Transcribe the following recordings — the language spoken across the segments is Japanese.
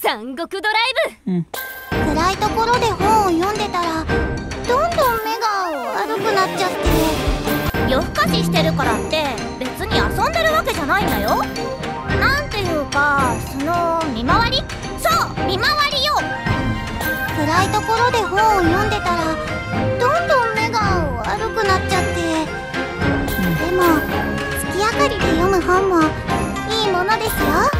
三国ドライブ。 暗いところで本を読んでたらどんどん目が悪くなっちゃって。 夜更かししてるからって別に遊んでるわけじゃないんだよ。なんていうか、その見回り。そう見回りよ。 暗いところで本を読んでたらどんどん目が悪くなっちゃって。でも月明かりで読む本もいいものですよ。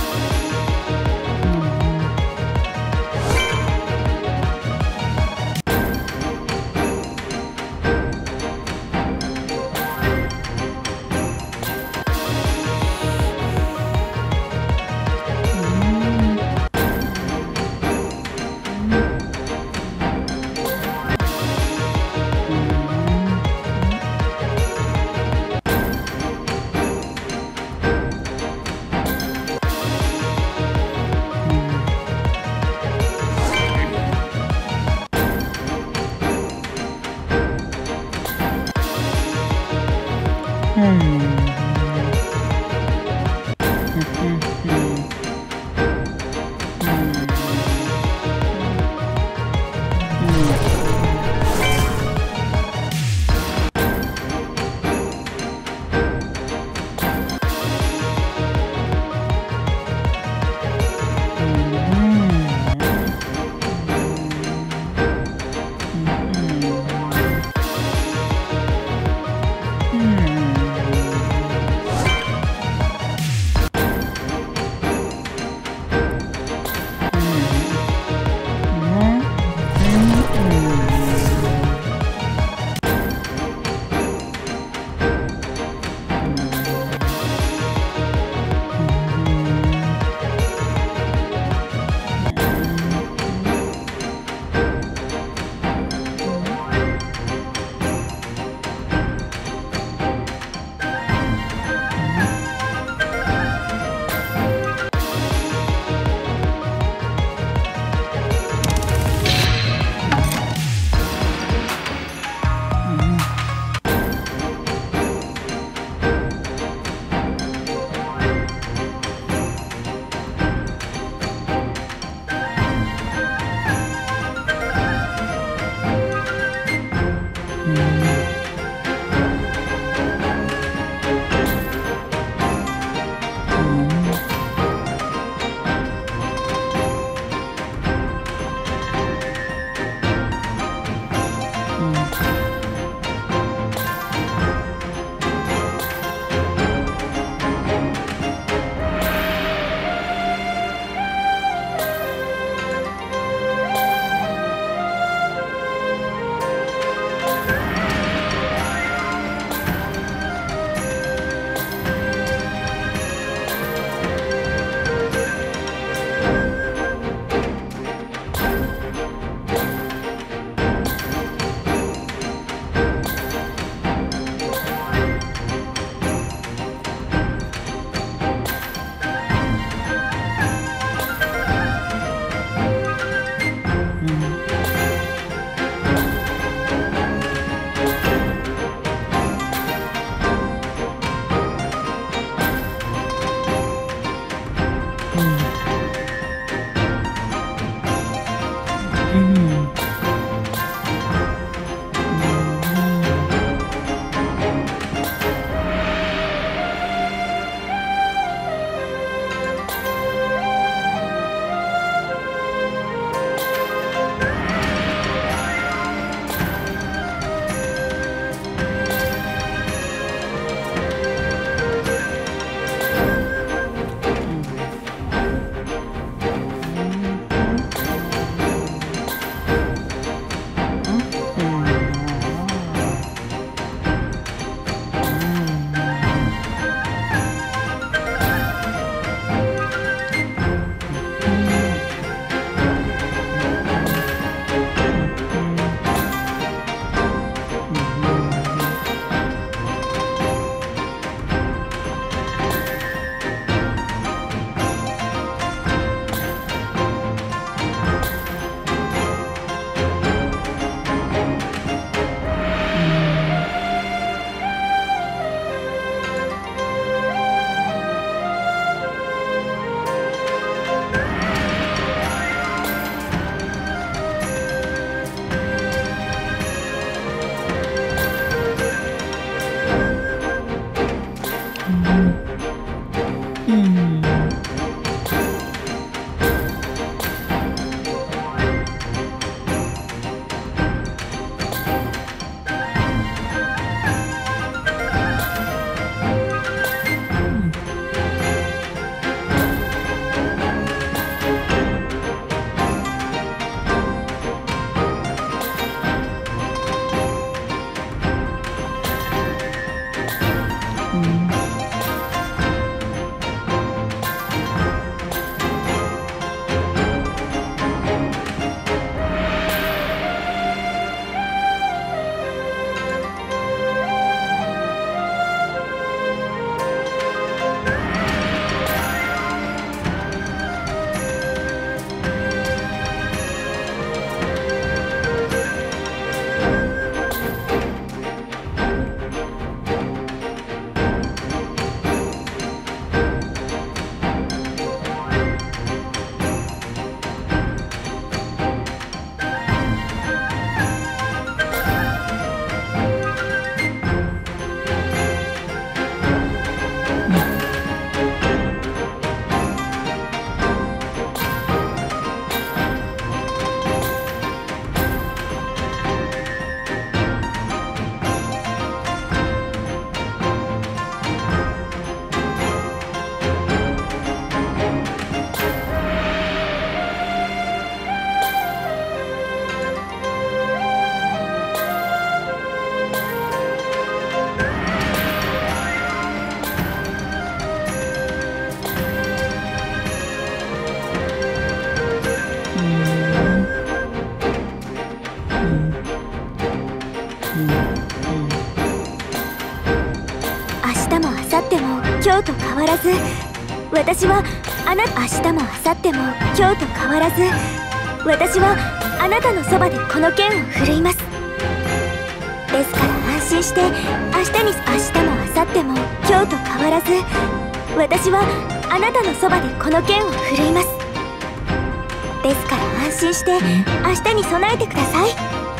日も明後日も今日と変わらず、私は明日も明後日も今日と変わらず、私はあなたのそばでこの剣を振るいます。ですから安心して、明日も明後日も今日と変わらず、私はあなたのそばでこの剣を振るいます。ですから安心して明日に備えてください。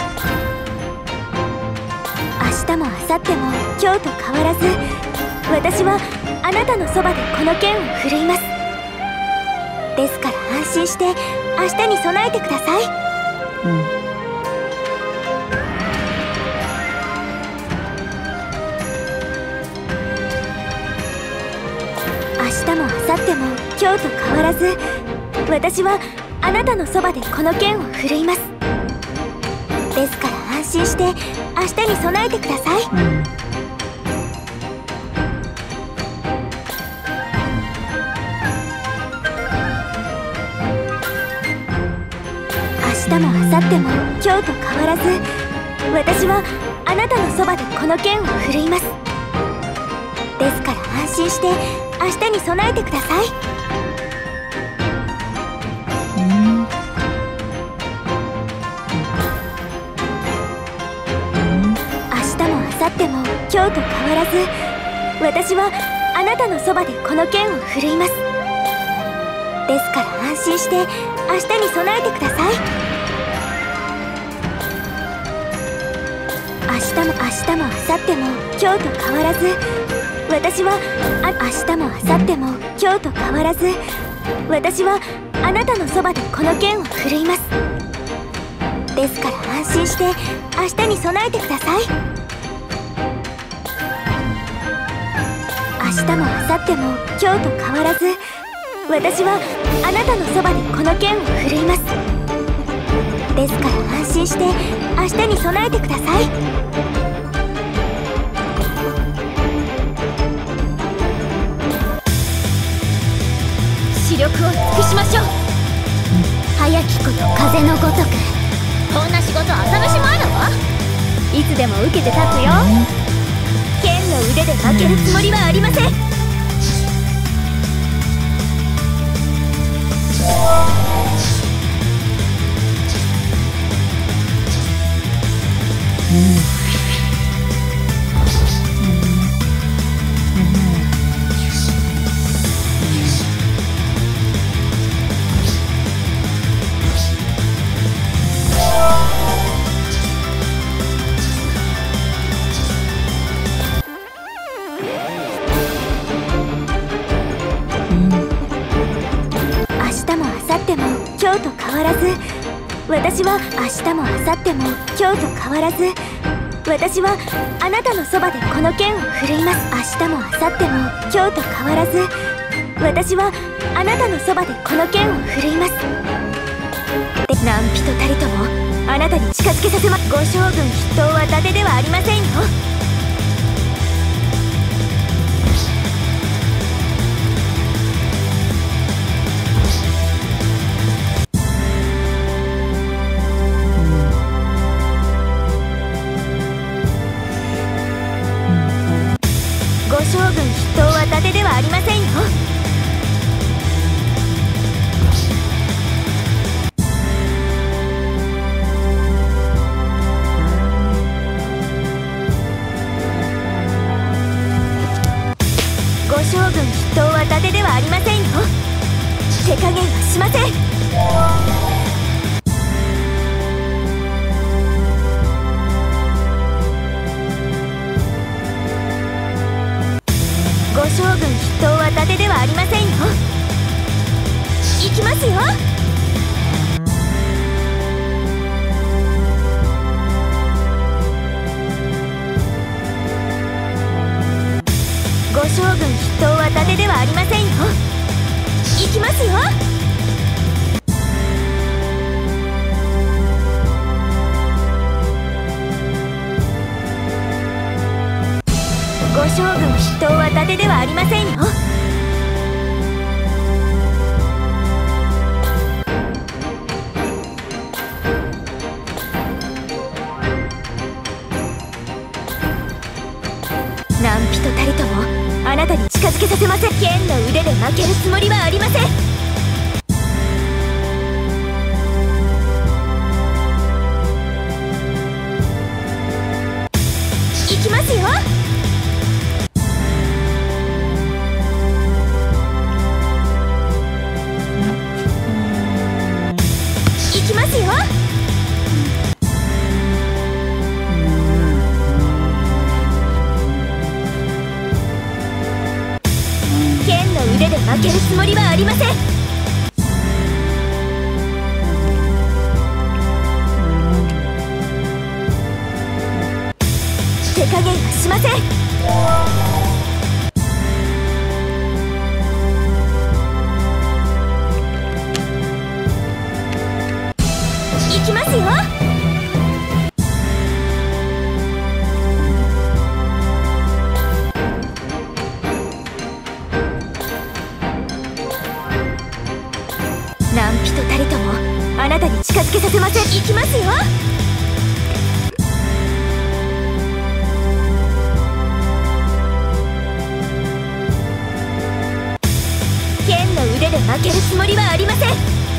明日も明後日も今日と変わらず、私はあなたのそばでこの剣を振るいます。ですから安心して明日に備えてください。明日も明後日も今日と変わらず、私はあなたのそばでこの剣を振るいます。ですから安心して明日に備えてください。明日も明後日も今日と変わらず、私はあなたのそばでこの剣を振るいます。ですから安心して明日に備えてください。明日も明後日も今日と変わらず、私はあなたのそばでこの剣を振るいます。ですから安心して明日に備えてください。明日も明後日も今日と変わらず、私は明日も明後日も今日と変わらず、私はあなたのそばでこの剣を振るいます。ですから安心して明日に備えてください。明日も明後日も今日と変わらず、私はあなたのそばでこの剣を振るいます。ですから安心して明日に備えてください。 視力を尽くしましょう。早きこと風のごとく。 こんな仕事朝飯前だわ。 いつでも受けて立つよ。剣の腕で負けるつもりはありません。 今日と変わらず、私は明日も明後日も今日と変わらず、私はあなたのそばでこの剣を振るいます。明日も明後日も今日と変わらず、私はあなたのそばでこの剣を振るいます。何人たりともあなたに近づけさせます。ご将軍筆頭は伊達ではありませんよ。将軍筆頭は伊達ではありませんよ。ご将軍筆頭は伊達ではありませんよ。手加減はしません。ご将軍筆頭は伊達ではありませんよ。行きますよ。ご将軍筆頭は伊達ではありませんよ。行きますよ。ご将軍筆頭は伊達ではありませんよ。何人たりともなたに近づけさせません。剣の腕で負けるつもりはありません。行きますよ。行きますよ。剣の腕で負けるつもりはありません。手加減はしません。行きますよ。何人たりともあなたに近づけさせません。行きますよ。剣の腕で負けるつもりはありません。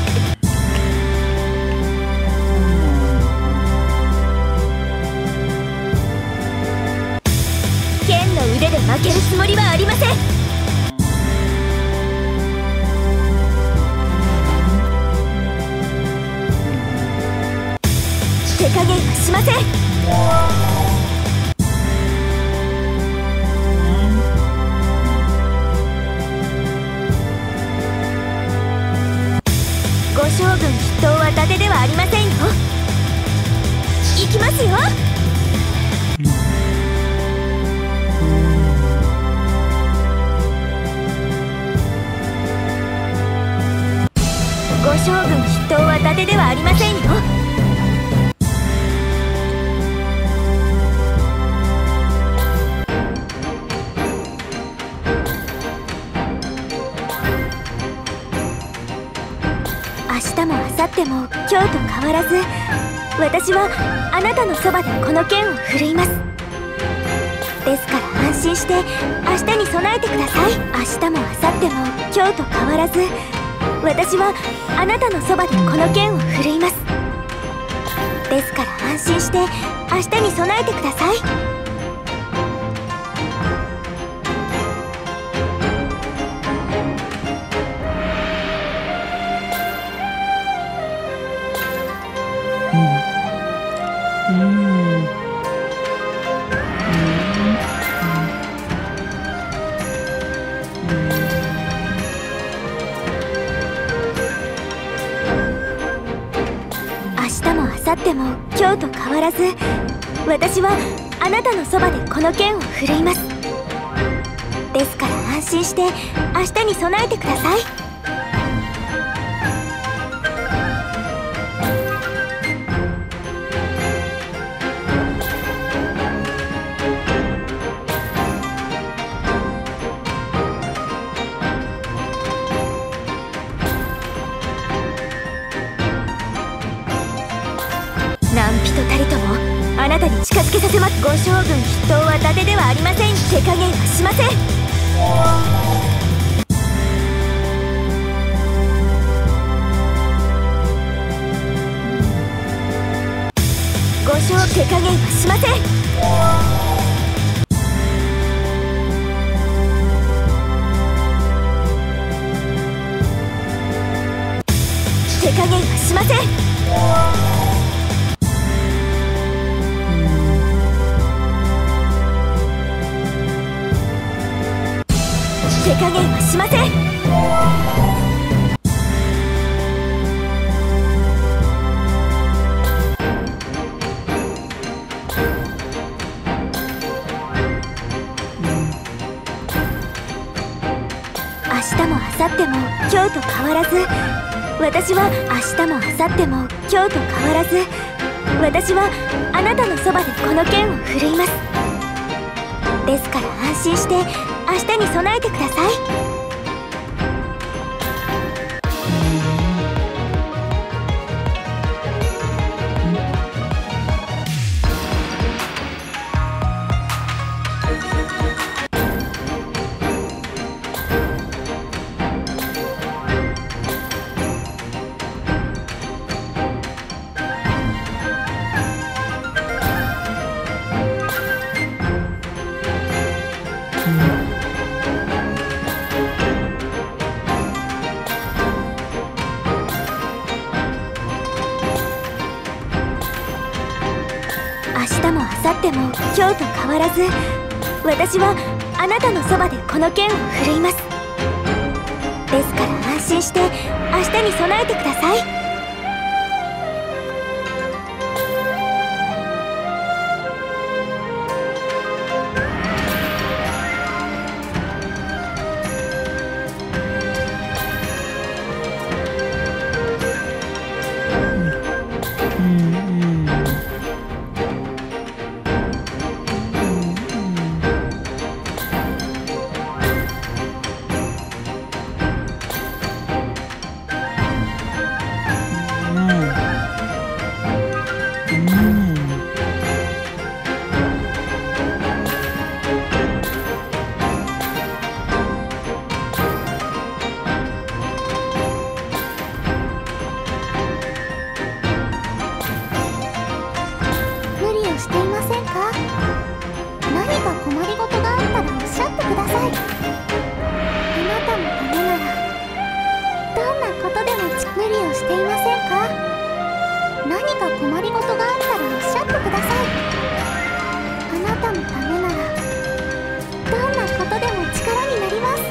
剣の腕で負けるつもりはありません。手加減はしません。ご将軍筆頭は伊達ではありませんよ。行きますよ。ご将軍筆頭は伊達ではありませんよ。明日も明後日も今日と変わらず、私はあなたのそばでこの剣を振るいます。ですから安心して明日に備えてください。明日も明後日も今日と変わらず、私はあなたのそばでこの剣を振るいます。ですから安心して明日に備えてください。明日も明後日も今日と変わらず、私はあなたのそばでこの剣を振るいます。ですから安心して明日に備えてください。何人たりともあなたに近づけさせます。ご将軍筆頭は伊達ではありません。手加減はしません。手加減はしません。手加減はしません。手加減はしません。明日も明後日も今日と変わらず、私は明日も明後日も今日と変わらず、私はあなたのそばでこの剣を振るいます。ですから安心して明日に備えてください。 明日も明後日も今日と変わらず、私はあなたのそばでこの剣を振るいます。ですから安心して明日に備えてください。 していませんか？何か困りごとがあったらおっしゃってください。あなたのためならどんなことでも無理をしていませんか？何か困りごとがあったらおっしゃってください。あなたのためならどんなことでも力になります。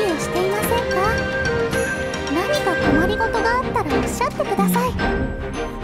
困りごとがあったらおっしゃってください。